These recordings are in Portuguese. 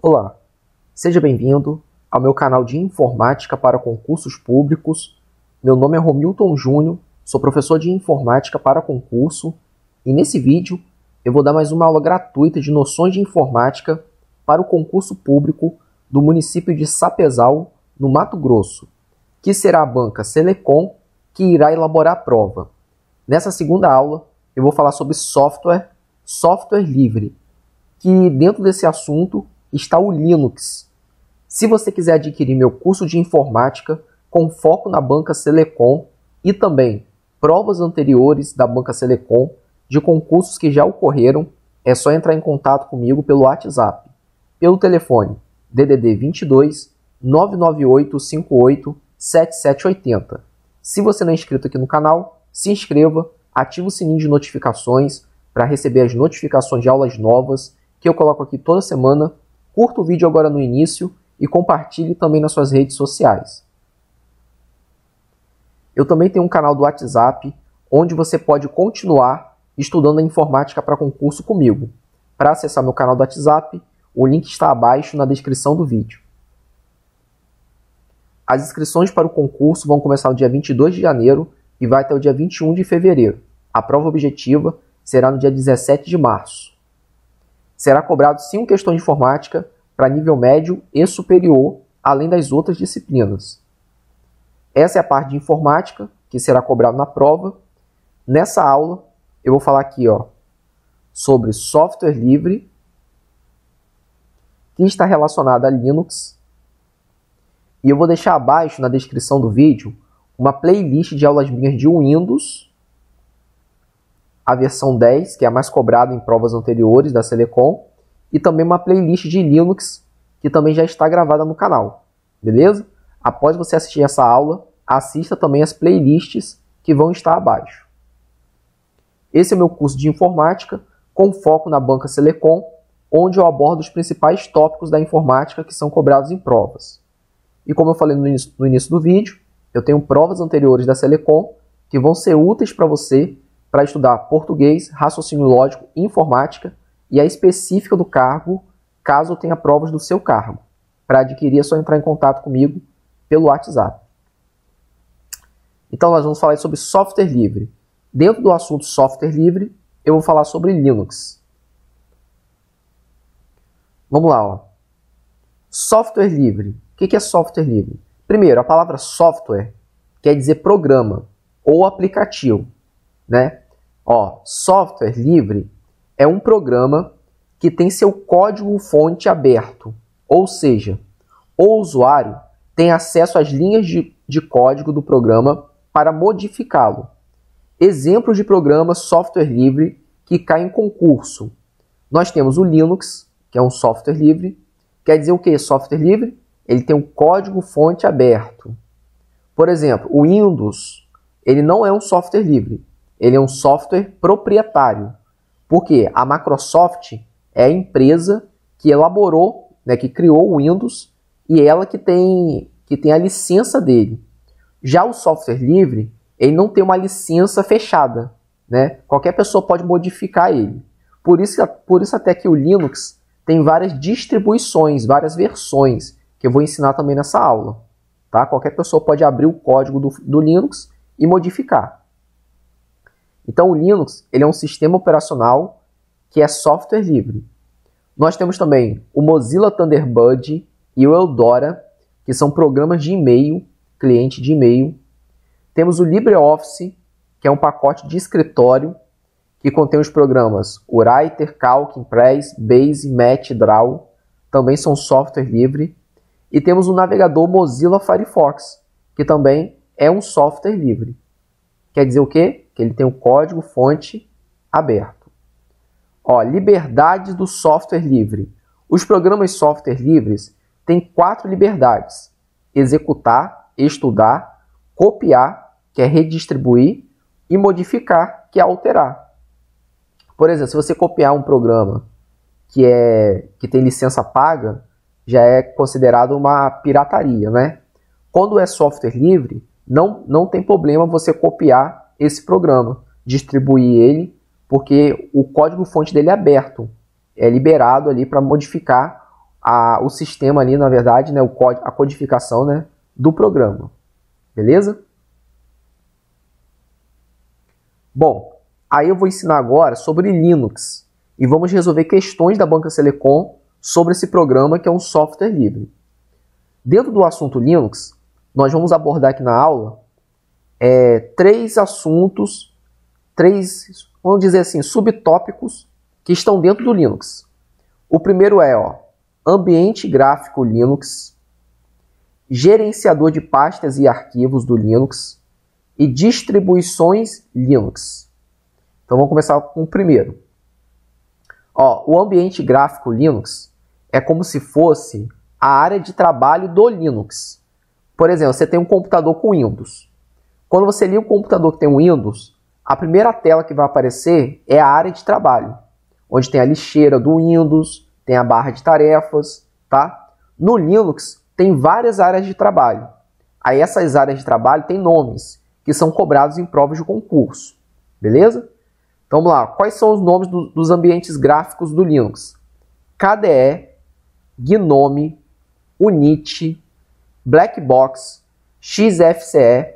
Olá, seja bem-vindo ao meu canal de Informática para Concursos Públicos. Meu nome é Romilton Júnior, sou professor de Informática para Concurso e nesse vídeo eu vou dar mais uma aula gratuita de noções de informática para o concurso público do município de Sapezal, no Mato Grosso, que será a banca Selecom que irá elaborar a prova. Nessa segunda aula eu vou falar sobre software livre, que dentro desse assunto está o Linux. Se você quiser adquirir meu curso de informática com foco na banca Selecom e também provas anteriores da banca Selecom de concursos que já ocorreram, é só entrar em contato comigo pelo WhatsApp, pelo telefone DDD 22 998 58 7780. Se você não é inscrito aqui no canal, se inscreva, ative o sininho de notificações para receber as notificações de aulas novas que eu coloco aqui toda semana. Curta o vídeo agora no início e compartilhe também nas suas redes sociais. Eu também tenho um canal do WhatsApp onde você pode continuar estudando a informática para concurso comigo. Para acessar meu canal do WhatsApp, o link está abaixo na descrição do vídeo. As inscrições para o concurso vão começar no dia 22 de janeiro e vai até o dia 21 de fevereiro. A prova objetiva será no dia 17 de março. Será cobrado 5 questões de informática para nível médio e superior, além das outras disciplinas. Essa é a parte de informática que será cobrado na prova. Nessa aula, eu vou falar aqui sobre software livre, que está relacionado a Linux. E eu vou deixar abaixo, na descrição do vídeo, uma playlist de aulas minhas de Windows, a versão 10, que é a mais cobrada em provas anteriores da Selecom, e também uma playlist de Linux, que também já está gravada no canal, beleza? Após você assistir essa aula, assista também as playlists que vão estar abaixo. Esse é o meu curso de informática, com foco na banca Selecom, onde eu abordo os principais tópicos da informática que são cobrados em provas. E como eu falei no início do vídeo, eu tenho provas anteriores da Selecom que vão ser úteis para você para estudar português, raciocínio lógico e informática, e a específica do cargo, caso tenha provas do seu cargo. Para adquirir é só entrar em contato comigo pelo WhatsApp. Então nós vamos falar sobre software livre. Dentro do assunto software livre, eu vou falar sobre Linux. Vamos lá. Software livre. O que é software livre? Primeiro, a palavra software quer dizer programa ou aplicativo, né? Software livre é um programa que tem seu código-fonte aberto, ou seja, o usuário tem acesso às linhas de código do programa para modificá-lo. Exemplos de programas software livre que caem em concurso. Nós temos o Linux, que é um software livre. Quer dizer o que? Software livre? Ele tem um código-fonte aberto. Por exemplo, o Windows, ele não é um software livre. Ele é um software proprietário. Porque a Microsoft é a empresa que elaborou, que criou o Windows, e ela que tem a licença dele. Já o software livre, ele não tem uma licença fechada, né? Qualquer pessoa pode modificar ele. Por isso até que o Linux tem várias distribuições, várias versões, que eu vou ensinar também nessa aula. Tá? Qualquer pessoa pode abrir o código do Linux e modificar. Então o Linux ele é um sistema operacional que é software livre. Nós temos também o Mozilla Thunderbird e o Eudora, que são programas de e-mail, cliente de e-mail. Temos o LibreOffice, que é um pacote de escritório que contém os programas Writer, Calc, Impress, Base, Match, Draw, também são software livre. E temos o navegador Mozilla Firefox, que também é um software livre. Quer dizer o quê? Que ele tem um código-fonte aberto. Liberdades do software livre. Os programas software livres têm 4 liberdades: executar, estudar, copiar, que é redistribuir, e modificar, que é alterar. Por exemplo, se você copiar um programa que tem licença paga, já é considerado uma pirataria, né? Quando é software livre, não tem problema você copiar esse programa, distribuir ele, porque o código-fonte dele é aberto, é liberado ali para modificar o sistema ali, na verdade, né, a codificação, né, do programa. Beleza? Bom, aí eu vou ensinar agora sobre Linux e vamos resolver questões da Banca Selecom sobre esse programa que é um software livre. Dentro do assunto Linux, nós vamos abordar aqui na aula três assuntos, vamos dizer assim, subtópicos que estão dentro do Linux. O primeiro é ambiente gráfico Linux, gerenciador de pastas e arquivos do Linux e distribuições Linux. Então vamos começar com o primeiro. O ambiente gráfico Linux é como se fosse a área de trabalho do Linux. Por exemplo, você tem um computador com Windows. Quando você liga o computador que tem o Windows, a primeira tela que vai aparecer é a área de trabalho, onde tem a lixeira do Windows, tem a barra de tarefas, tá? No Linux tem várias áreas de trabalho. Aí essas áreas de trabalho têm nomes, que são cobrados em provas de concurso. Beleza? Então vamos lá. Quais são os nomes dos ambientes gráficos do Linux? KDE, GNOME, Unity, Blackbox, XFCE,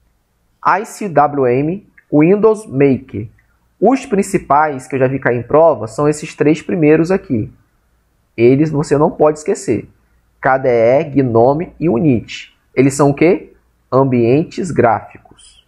ICWM, Windows Maker. Os principais que eu já vi cair em prova são esses três primeiros aqui. Eles você não pode esquecer. KDE, GNOME e Unity. Eles são o quê? Ambientes gráficos.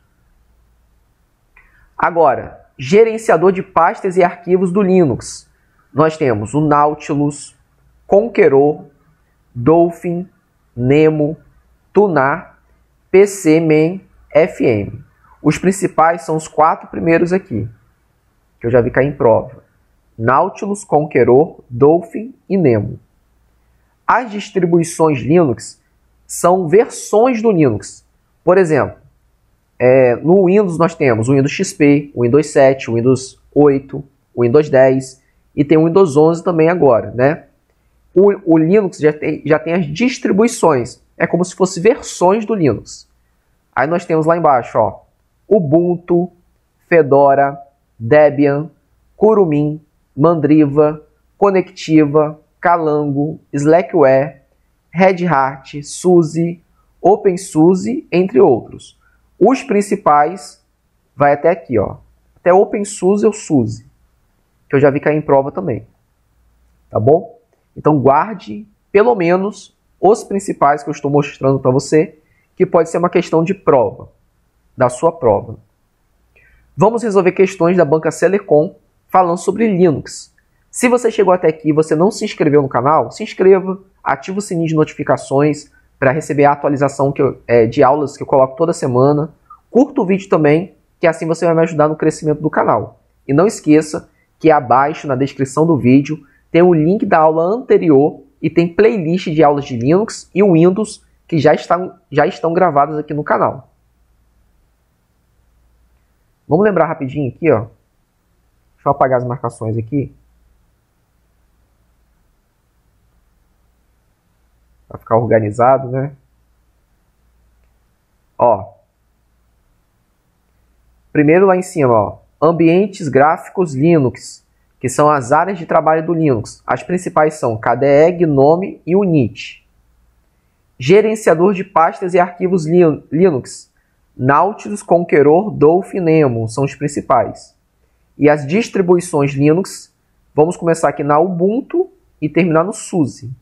Agora, gerenciador de pastas e arquivos do Linux. Nós temos o Nautilus, Conqueror, Dolphin, Nemo, Tunar, PCman, FM. Os principais são os quatro primeiros aqui, que eu já vi cair em prova. Nautilus, Conqueror, Dolphin e Nemo. As distribuições Linux são versões do Linux. Por exemplo, no Windows nós temos o Windows XP, o Windows 7, o Windows 8, o Windows 10 e tem o Windows 11 também agora, né? O Linux já tem as distribuições. É como se fossem versões do Linux. Aí nós temos lá embaixo, Ubuntu, Fedora, Debian, Kurumin, Mandriva, Conectiva, Calango, Slackware, Red Hat, SUSE, OpenSUSE, entre outros. Os principais vai até aqui, até OpenSUSE ou SUSE, que eu já vi cair em prova também. Tá bom? Então guarde pelo menos os principais que eu estou mostrando para você, que pode ser uma questão de prova, da sua prova. Vamos resolver questões da Banca Selecom falando sobre Linux. Se você chegou até aqui e você não se inscreveu no canal, se inscreva, ative o sininho de notificações para receber a atualização de aulas que eu coloco toda semana. Curta o vídeo também, que assim você vai me ajudar no crescimento do canal. E não esqueça que abaixo na descrição do vídeo tem o link da aula anterior e tem playlist de aulas de Linux e Windows que já estão gravadas aqui no canal. Vamos lembrar rapidinho aqui, Deixa eu apagar as marcações aqui. Para ficar organizado, né? Primeiro lá em cima, ambientes gráficos Linux, que são as áreas de trabalho do Linux. As principais são KDE, GNOME e Unity. Gerenciador de pastas e arquivos Linux. Nautilus, Conqueror, Dolphin e Nemo são os principais. E as distribuições Linux, vamos começar aqui na Ubuntu e terminar no SUSE.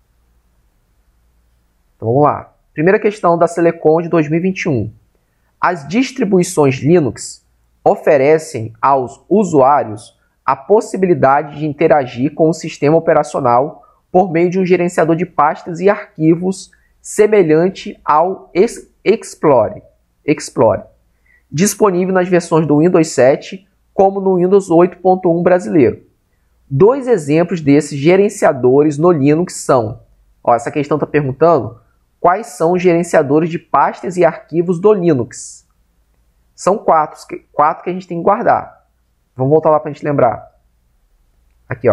Então vamos lá. Primeira questão da Selecom de 2021. As distribuições Linux oferecem aos usuários a possibilidade de interagir com o sistema operacional por meio de um gerenciador de pastas e arquivos semelhante ao Explorer, disponível nas versões do Windows 7 como no Windows 8.1 brasileiro. Dois exemplos desses gerenciadores no Linux são, essa questão está perguntando quais são os gerenciadores de pastas e arquivos do Linux. São quatro que a gente tem que guardar. Vamos voltar lá para a gente lembrar. Aqui,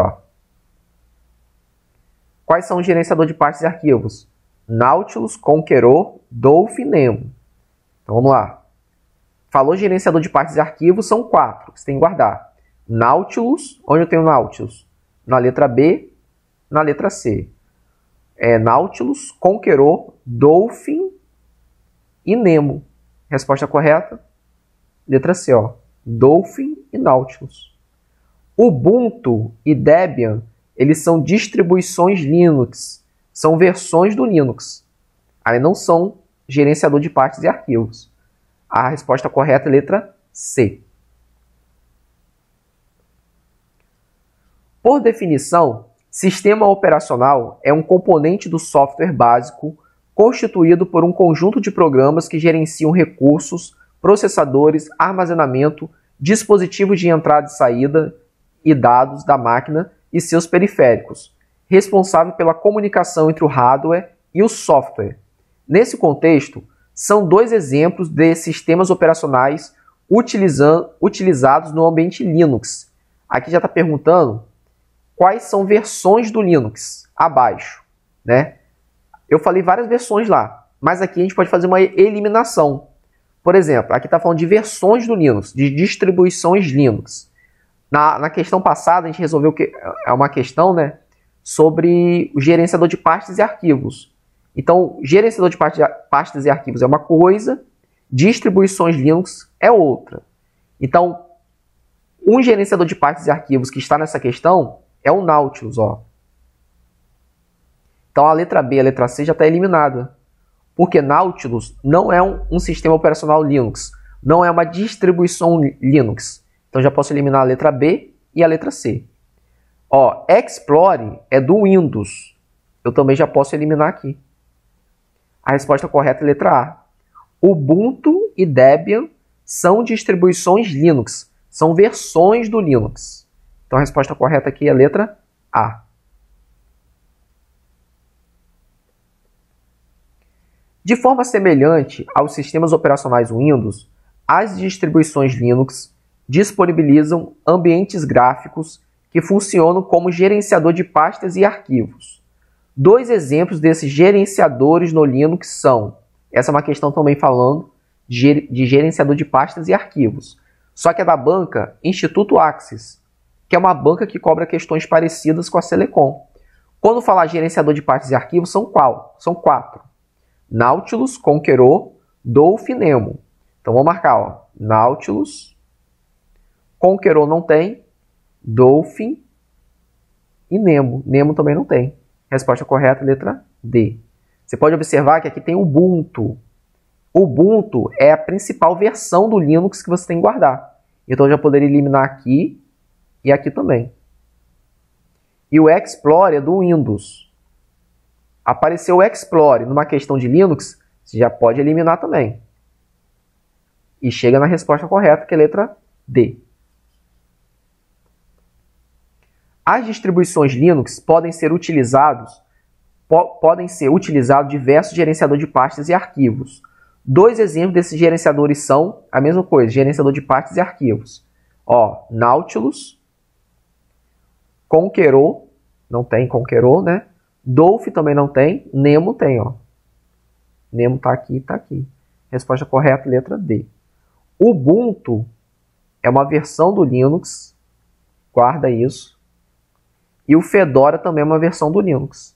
Quais são os gerenciadores de pastas e arquivos? Nautilus, Conqueror, Dolphin e Nemo. Então vamos lá. Falou gerenciador de pastas e arquivos, são quatro que você tem que guardar. Nautilus, onde eu tenho Nautilus? Na letra B, na letra C. Nautilus, Conqueror, Dolphin e Nemo. Resposta correta, letra C, ó. Dolphin e Nautilus. Ubuntu e Debian, eles são distribuições Linux, são versões do Linux. Aí não são gerenciador de pastas e arquivos. A resposta correta é letra C. Por definição, sistema operacional é um componente do software básico constituído por um conjunto de programas que gerenciam recursos, processadores, armazenamento, dispositivos de entrada e saída e dados da máquina e seus periféricos, responsável pela comunicação entre o hardware e o software. Nesse contexto, são dois exemplos de sistemas operacionais utilizados no ambiente Linux. Aqui já está perguntando quais são versões do Linux, abaixo, né? Eu falei várias versões lá, mas aqui a gente pode fazer uma eliminação. Por exemplo, aqui está falando de versões do Linux, de distribuições Linux. Na questão passada, a gente resolveu que é uma questão, né, sobre o gerenciador de pastas e arquivos. Então, gerenciador de pastas e arquivos é uma coisa, distribuições Linux é outra. Então, um gerenciador de pastas e arquivos que está nessa questão é o Nautilus, ó. Então, a letra B e a letra C já está eliminada. Porque Nautilus não é um sistema operacional Linux. Não é uma distribuição Linux. Então, já posso eliminar a letra B e a letra C. Ó, Explorer é do Windows. Eu também já posso eliminar aqui. A resposta correta é a letra A. Ubuntu e Debian são distribuições Linux. São versões do Linux. Então, a resposta correta aqui é a letra A. De forma semelhante aos sistemas operacionais Windows, as distribuições Linux disponibilizam ambientes gráficos que funcionam como gerenciador de pastas e arquivos. Dois exemplos desses gerenciadores no Linux são, essa é uma questão também falando de gerenciador de pastas e arquivos, só que é da banca Instituto Axis, que é uma banca que cobra questões parecidas com a Selecom. Quando falar gerenciador de pastas e arquivos, são quatro. Nautilus, Conqueror, Dolphin e Nemo. Então, vou marcar, ó, Nautilus, Conqueror não tem, Dolphin e Nemo. Nemo também não tem. Resposta correta, letra D. Você pode observar que aqui tem Ubuntu. Ubuntu é a principal versão do Linux que você tem que guardar. Então, eu já poderia eliminar aqui e aqui também. E o Explorer é do Windows. Apareceu o Explorer numa questão de Linux, você já pode eliminar também. E chega na resposta correta, que é a letra D. As distribuições Linux podem ser utilizados diversos gerenciadores de pastas e arquivos. Dois exemplos desses gerenciadores são a mesma coisa, gerenciador de pastas e arquivos. Ó, Nautilus, Conqueror, não tem Conqueror, né? Dolphin também não tem, Nemo tem, ó. Nemo tá aqui, tá aqui. Resposta correta, letra D. Ubuntu é uma versão do Linux, guarda isso. E o Fedora também é uma versão do Linux.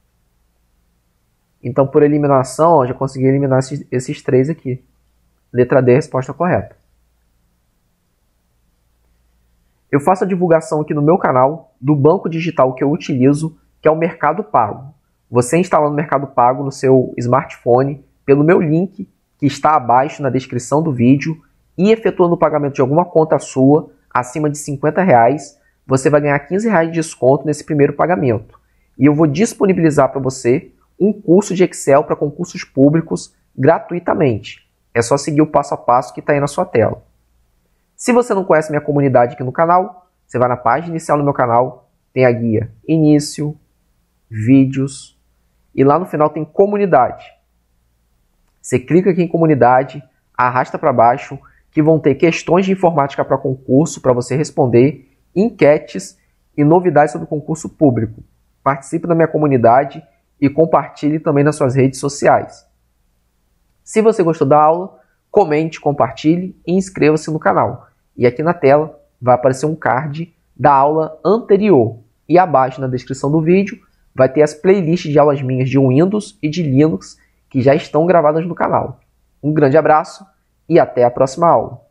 Então, por eliminação, ó, já consegui eliminar esses três aqui. Letra D, resposta correta. Eu faço a divulgação aqui no meu canal do banco digital que eu utilizo, que é o Mercado Pago. Você instala no Mercado Pago no seu smartphone pelo meu link que está abaixo na descrição do vídeo e efetuando o pagamento de alguma conta sua acima de R$50, você vai ganhar R$15 de desconto nesse primeiro pagamento. E eu vou disponibilizar para você um curso de Excel para concursos públicos gratuitamente. É só seguir o passo a passo que está aí na sua tela. Se você não conhece minha comunidade aqui no canal, você vai na página inicial do meu canal, tem a guia Início, Vídeos, e lá no final tem Comunidade. Você clica aqui em Comunidade, arrasta para baixo, que vão ter questões de informática para concurso para você responder, enquetes e novidades sobre o concurso público. Participe da minha comunidade e compartilhe também nas suas redes sociais. Se você gostou da aula, comente, compartilhe e inscreva-se no canal. E aqui na tela vai aparecer um card da aula anterior. E abaixo na descrição do vídeo vai ter as playlists de aulas minhas de Windows e de Linux que já estão gravadas no canal. Um grande abraço e até a próxima aula.